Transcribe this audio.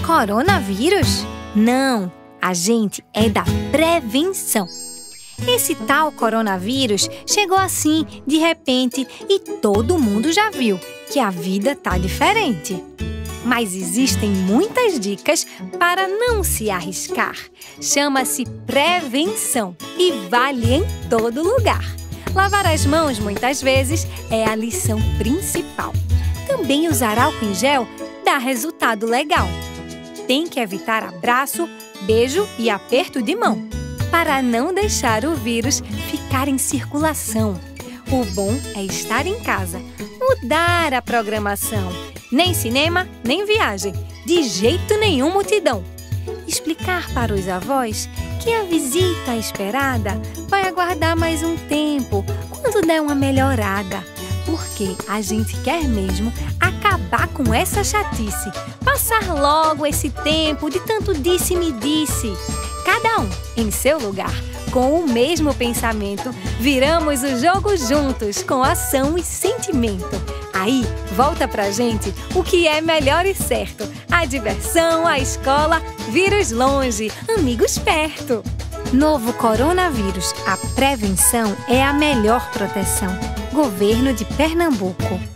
Coronavírus? Não, a gente é da prevenção. Esse tal coronavírus chegou assim, de repente, e todo mundo já viu que a vida tá diferente. Mas existem muitas dicas para não se arriscar. Chama-se prevenção e vale em todo lugar. Lavar as mãos muitas vezes é a lição principal. Também usar álcool em gel dá resultado legal. Tem que evitar abraço, beijo e aperto de mão, para não deixar o vírus ficar em circulação. O bom é estar em casa, mudar a programação. Nem cinema, nem viagem, de jeito nenhum multidão. Explicar para os avós que a visita esperada vai aguardar mais um tempo, quando der uma melhorada. Porque a gente quer mesmo acabar com essa chatice, passar logo esse tempo de tanto disse-me-disse. Cada um em seu lugar, com o mesmo pensamento, viramos o jogo juntos, com ação e sentimento. Aí, volta pra gente o que é melhor e certo. A diversão, a escola, vírus longe, amigos perto. Novo coronavírus, a prevenção é a melhor proteção. Governo de Pernambuco.